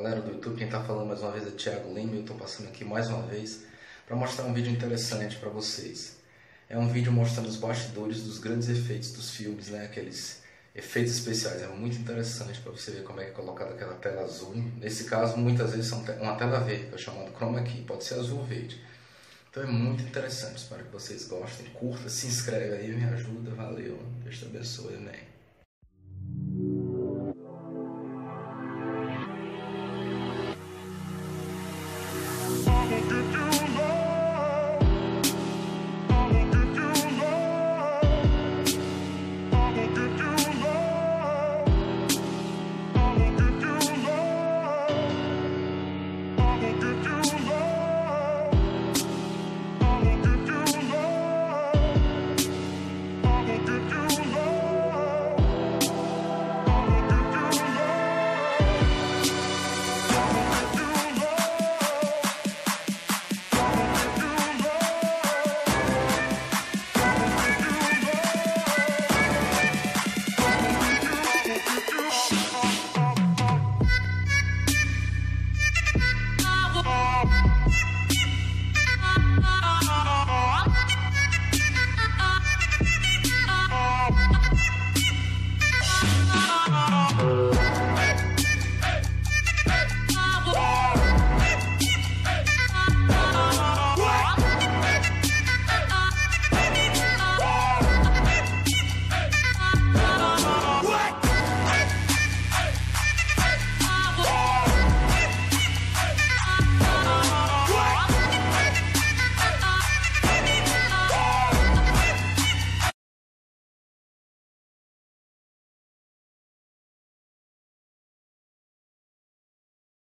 Galera do YouTube, quem está falando mais uma vez é Thiago Lima e eu estou passando aqui mais uma vez para mostrar um vídeo interessante para vocês. É um vídeo mostrando os bastidores dos grandes efeitos dos filmes, né? Aqueles efeitos especiais. É muito interessante para você ver como é que é colocada aquela tela azul. Nesse caso, muitas vezes são uma tela verde, que é chamado chroma key, pode ser azul ou verde. Então é muito interessante, espero que vocês gostem. Curta, se inscreve aí, me ajuda, valeu. Deus te abençoe, amém.